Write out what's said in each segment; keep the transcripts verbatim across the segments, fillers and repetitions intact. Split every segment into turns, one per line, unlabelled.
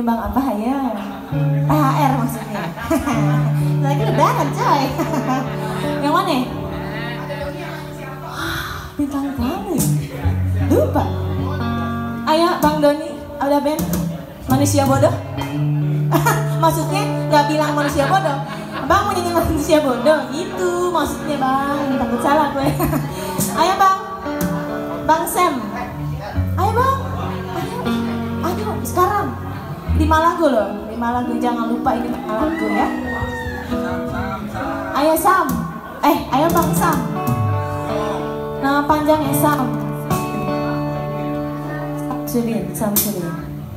nyumbang apa ya? T H R maksudnya. Lagi lebaran coy. Yang mana? Bintang tamu. Lupa. Ayo Bang Doni, ada band manusia bodoh. Maksudnya nggak bilang manusia bodoh. Bang mau jadi manusia bodoh gitu maksudnya bang. Takut salah gue. Ayo bang, Bang Sam. Ayo bang. Ayo, ayo sekarang. Lima lagu loh, lima lagu, jangan lupa ini lima lagu ya. Ayo Sam, eh ayo Bang Sam. Nama panjangnya Sam. Samsudin, Samsudin.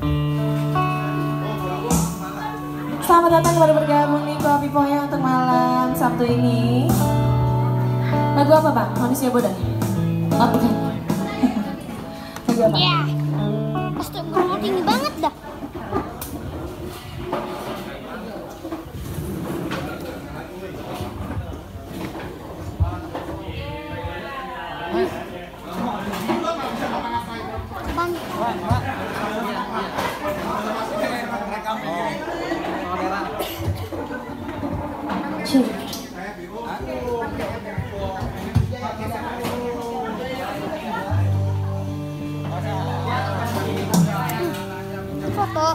Selamat datang kepada bergabung di Kopi Poya untuk malam Sabtu ini. Lagu apa bang? Manusia bodoh? Oh bukan. Lagu apa?
Iya. Astagfirullah tinggi banget dah. Foto.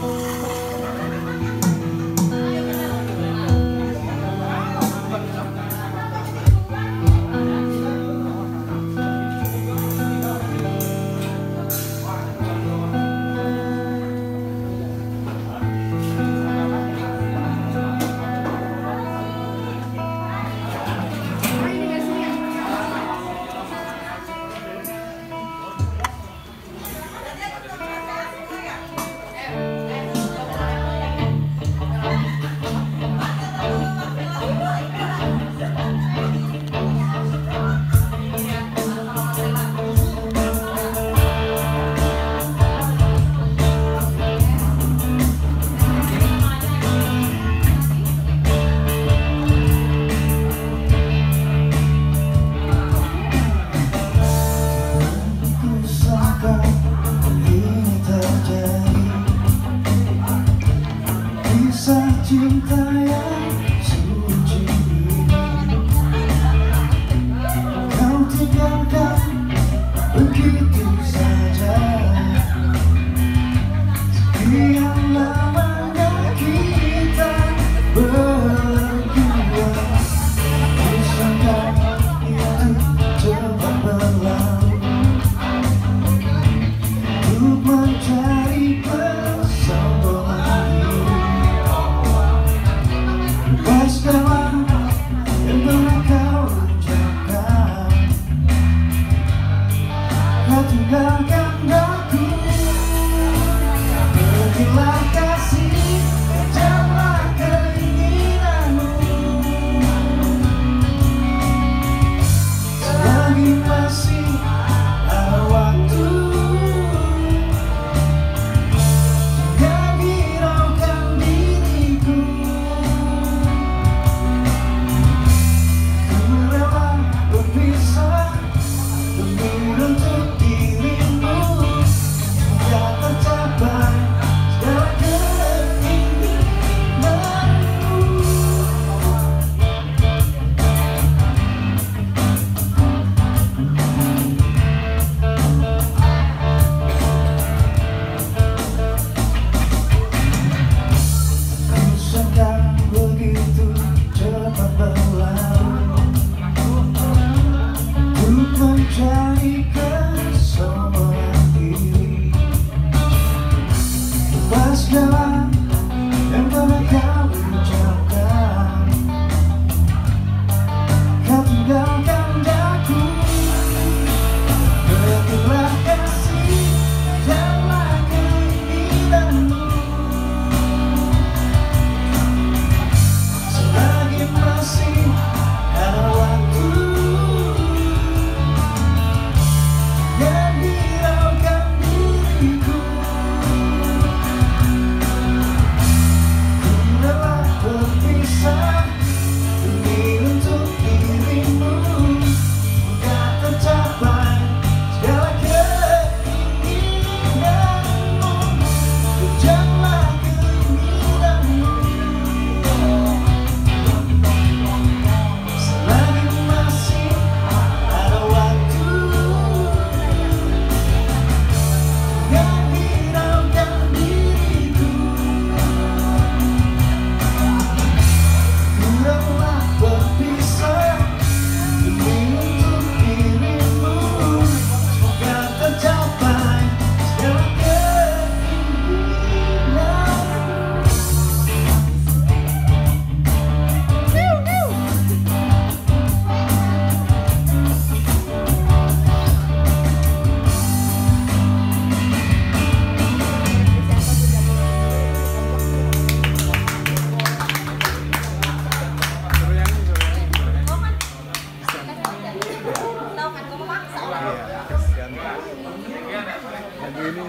Cinta yang suci ini kau tinggalkan begitu saja. Sekian lamanya kita berdua, bisakah itu cepat berlalu untuk mencari persaudaraan. Segala yang pernah kau ucapkan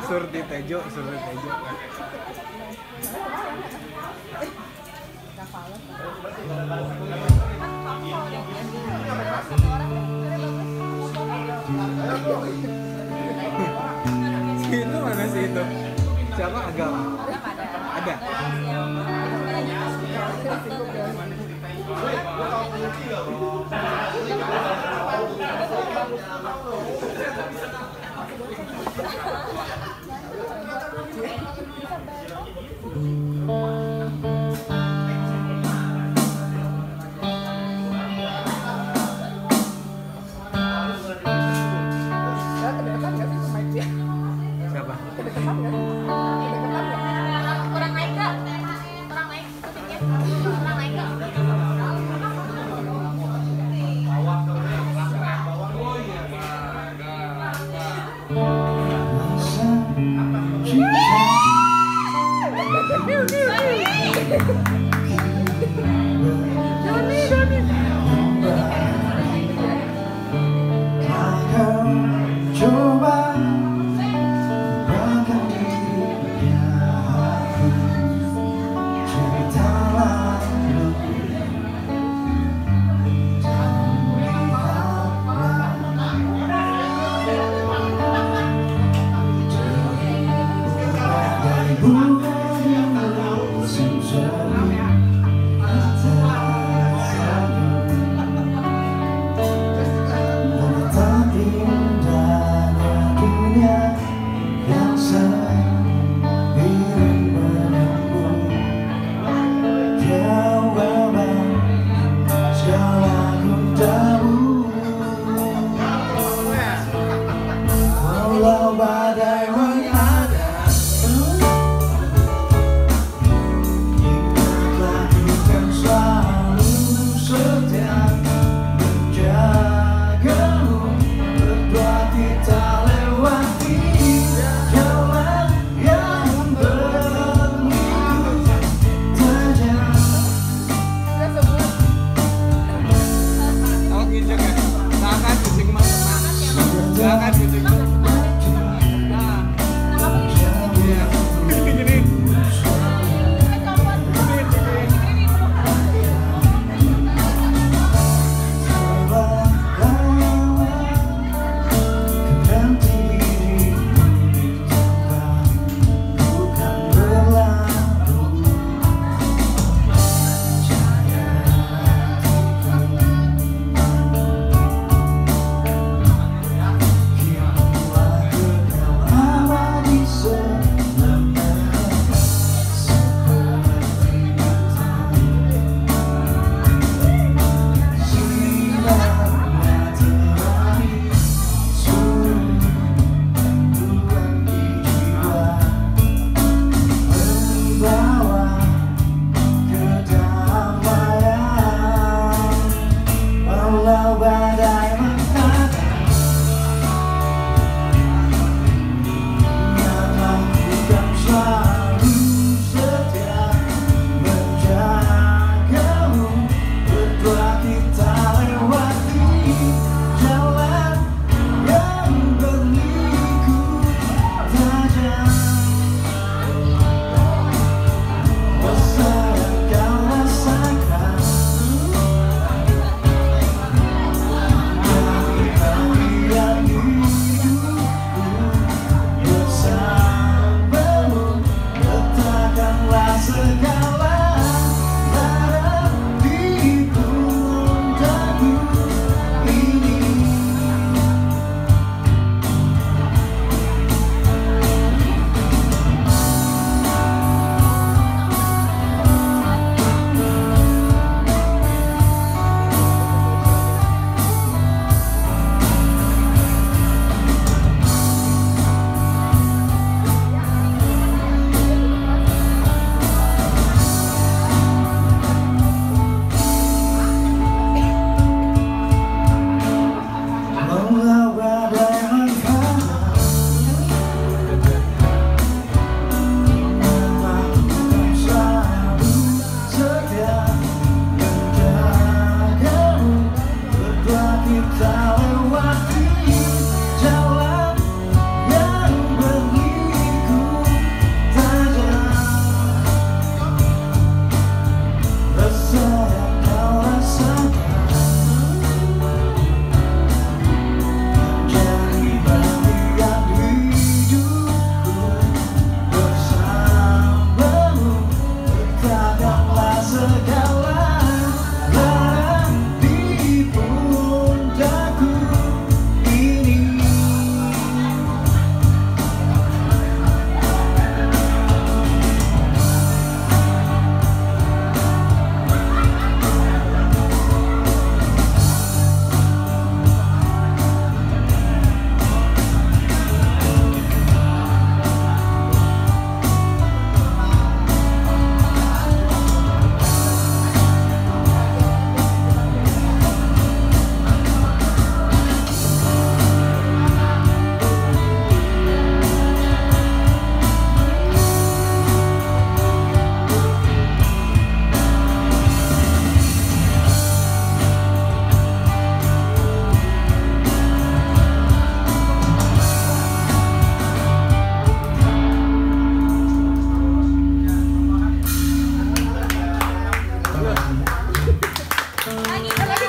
Surti Tejo, Surti Tejo. Itu mana sih itu? Siapa Agama? Ada. Siapa?
Kurang naik gak? Kurang naik kupingnya? Kurang naik gak?
Masa cinta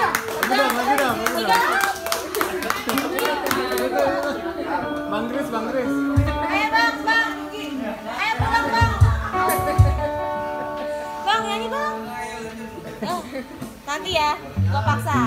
Lagi dong, lagi dong, lagi dong. Bang Kris, Bang Kris.
Ayo bang, bang. Ayo pulang bang. Bang nyanyi bang. Oh, nanti ya, gua paksa.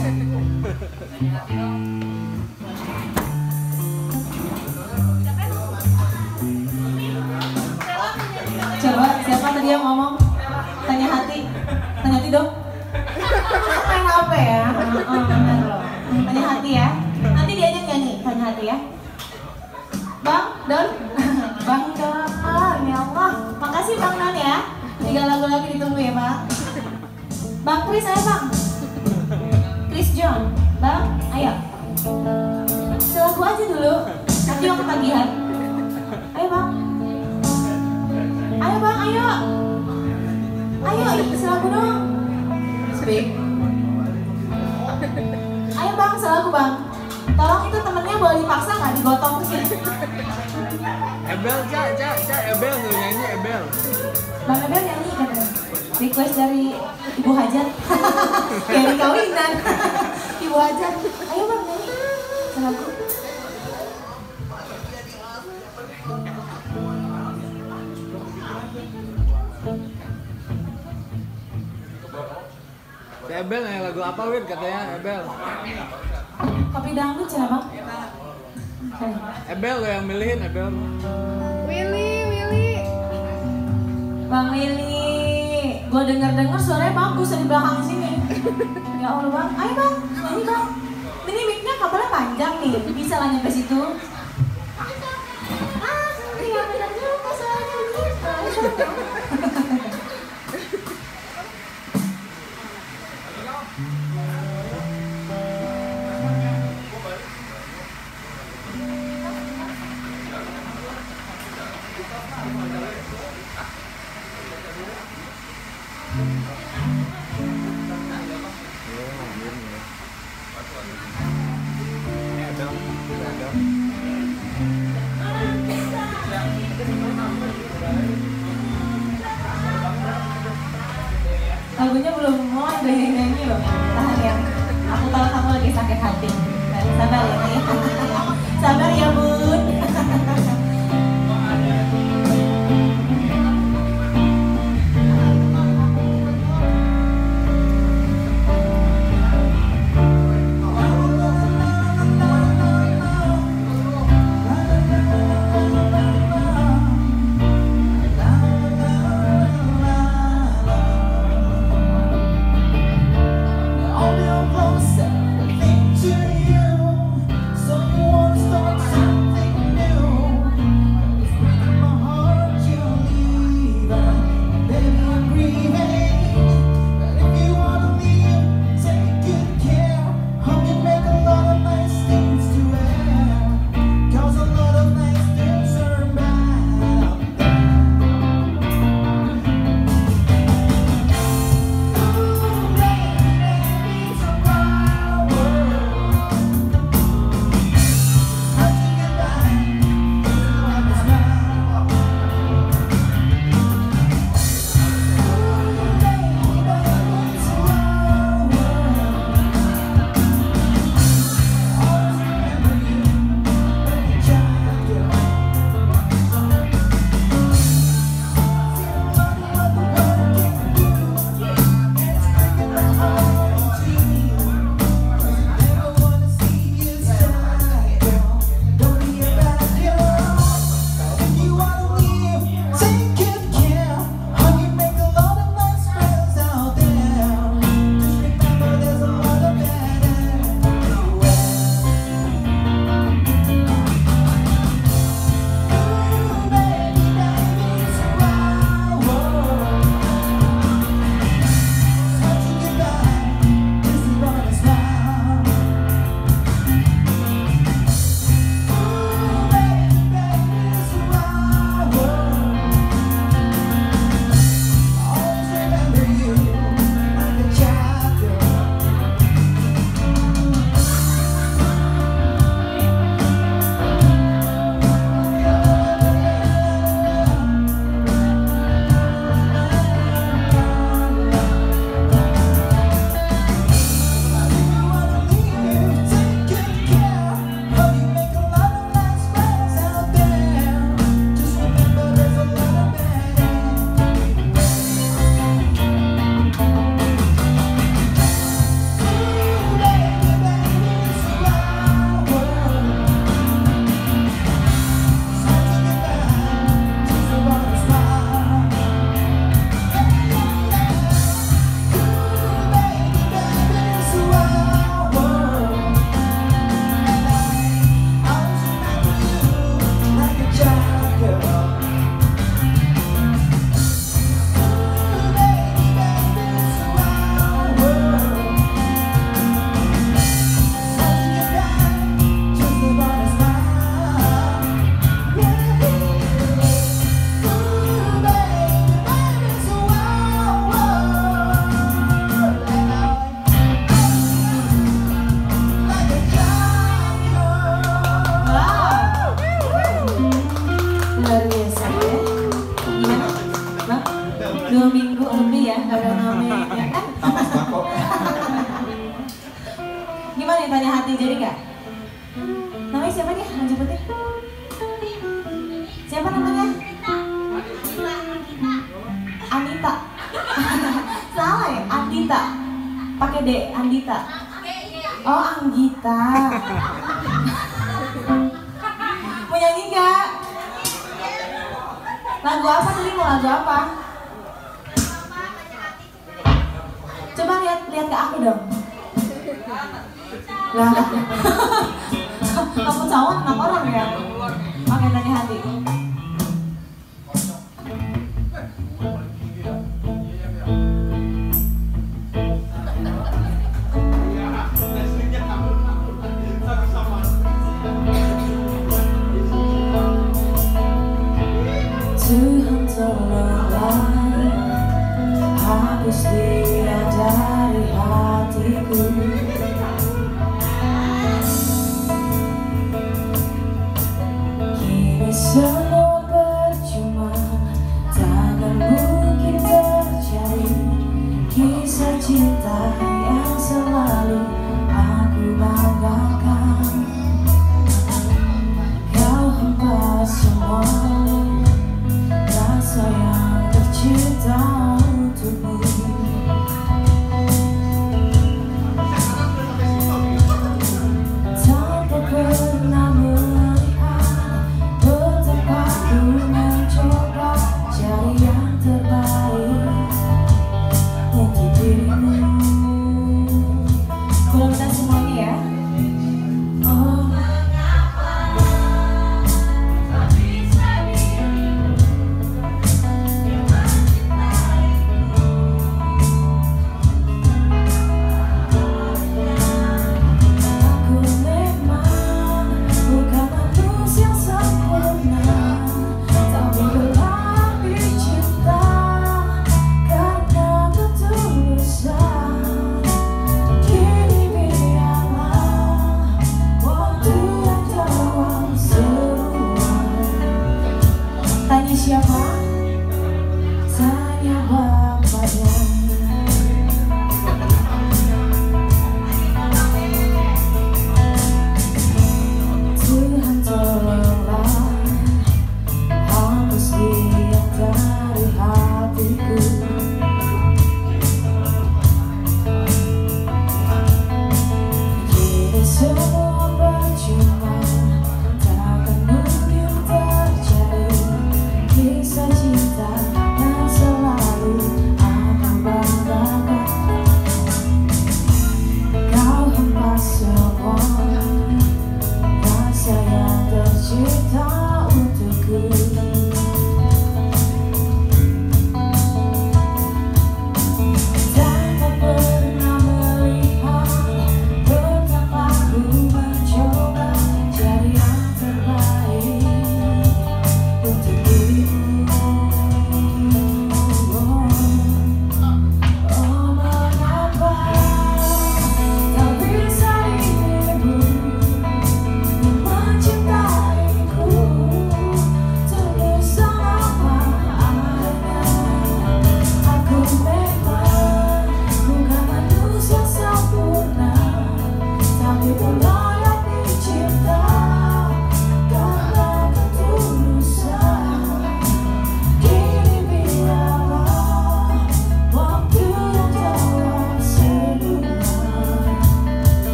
Coba siapa tadi yang ngomong? Tanya hati, tanya hati dong. Main H P ya? Oh, benar loh. Tanya hati ya. Nanti diajak nyanyi, tanya hati ya. Bang Don, Bang Don, ya Allah. Makasih Bang Don ya. Tiga lagu lagi ditunggu ya Bang. Bang Kris, ayo Bang. Chris John, Bang, ayo. Selaku aja dulu, nanti mau ketagihan. Ayo Bang. Ayo Bang, ayo. Ayo, selaku dong. Speak. Ayo Bang, selaku Bang. Tolong itu temennya boleh dipaksa nggak digotong ke sini?
Ebel, Cak, Cak, Cak, Ebel tuh nyanyi Ebel.
Bang Ebel nyanyi katanya. Request dari Ibu Hajar. Dari kawinan. Ibu Hajar. Ayo Bang nyanyi. Selaku.
Si Ebel nyanyi lagu apa Win katanya Ebel?
Kopi dangdut siapa Bang?
Ebel lo yang milihin Ebel.
Willy, Willy.
Bang Willy, gue denger-denger suaranya bagus di belakang sini. Ya Allah Bang, ayo Bang, nyanyi Bang. Ini mic-nya kabelnya panjang nih, bisa lah nyampe situ. Ah, iya benar juga suaranya begitu. Lagunya belum mulai udah nyanyi loh. Tahan ya. Aku tahu kamu lagi sakit hati. Sabar ya nih. Sabar ya Bun. Coba nih tanya hati, jadi gak? Namanya siapa nih? Mau jemputnya? Siapa namanya? Anita. Salah ya? Andita. Pakai D, Andita. Oh, Anggita. Mau nyanyi gak? Lagu apa tadi? Mau lagu apa? Coba lihat lihat ke aku dong. Lah, kamu cowok enam orang ya? Oke, tanya hati. Tuhan tolonglah hapus dia dari hatiku. Kini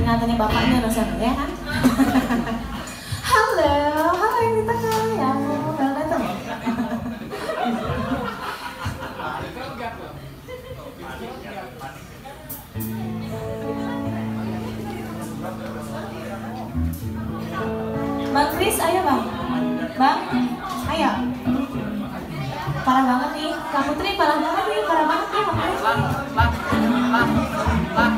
peringatannya bapaknya dosen ya kan? Halo, halo yang di tengah ya, udah datang. Bang Kris, ayo bang, bang, ayo. Parah banget nih, Kak Putri parah banget nih, parah banget nih, Kak Putri.
Bang, bang, bang, bang.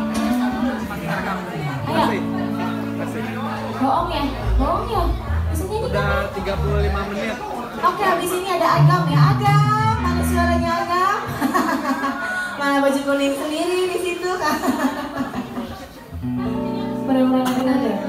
Ayo.
Kasih, kasih.
Bohong ya, bohong ya. Disini nih.
Udah tiga puluh lima menit.
Oke, habis ini ada Agam ya, Agam. Mana suaranya Agam? Mana baju kuning sendiri di situ kan? Bener-bener nggak dengar deh.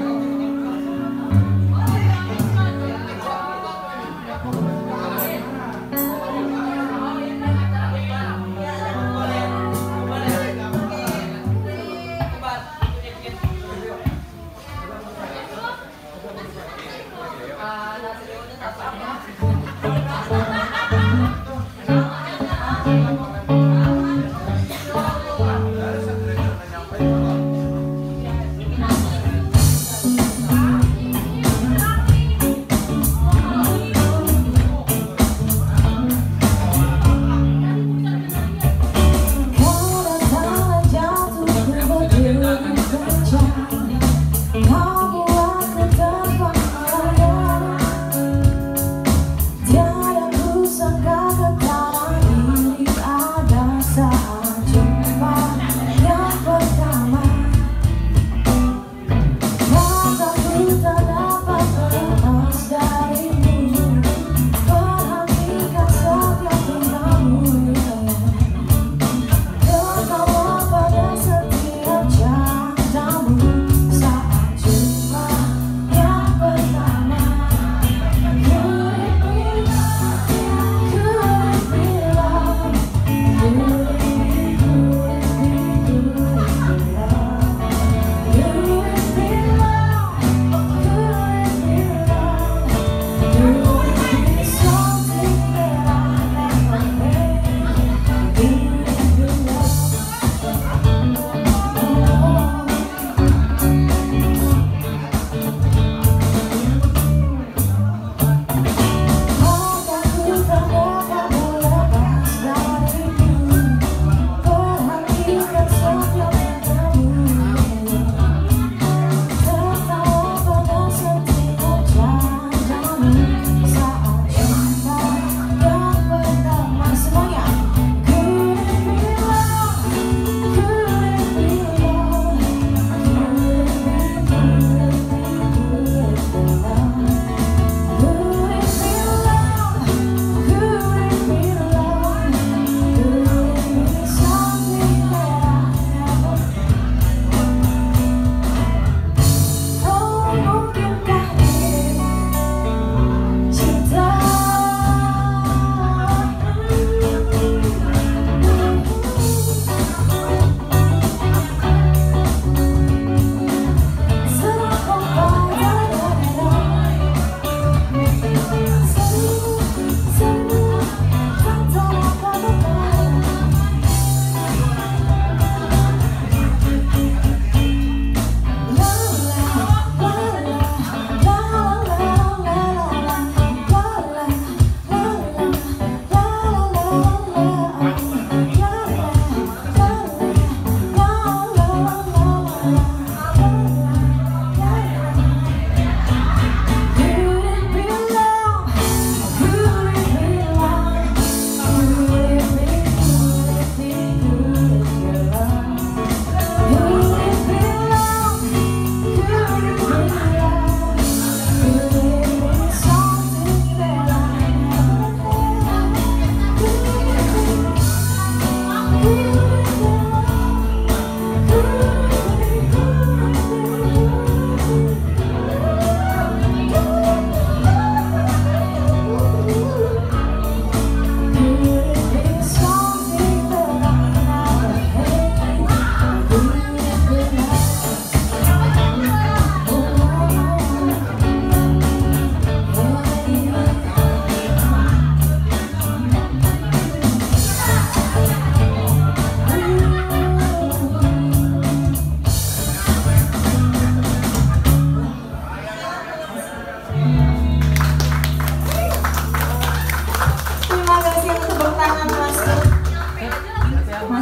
Tiada kusangka kekalahan diri aku.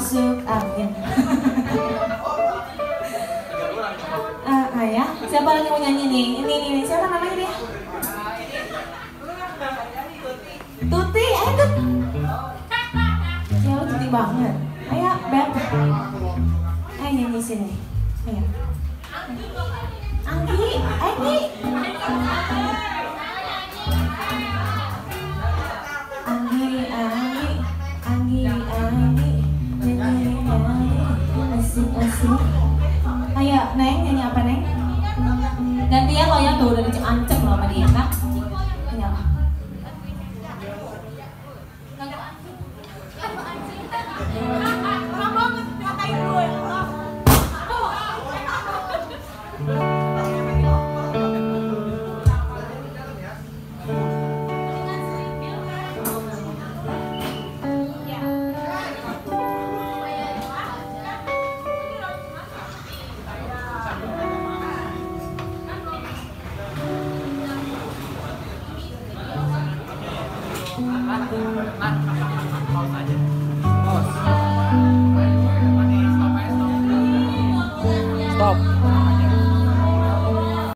masuk angin. Ah, ah, ya. Siapa lagi mau nyanyi nih? Ini ini, ini. Siapa namanya dia? Tuti, ayo Tut. Ya lu Tuti banget. Ayo, Beb. Ayo nyanyi sini. Ayo. Anggi, Anggi. Anggi, Anggi, Anggi, Anggi, nyanyi, nyanyi, asik, asik. Ayo, Neng, nyanyi apa, Neng? Gantian lo ya, tuh udah dicek-ancek loh sama dia, Kak. Nyanyi apa?
Kurang banget, ngatain gue.
Paus aja.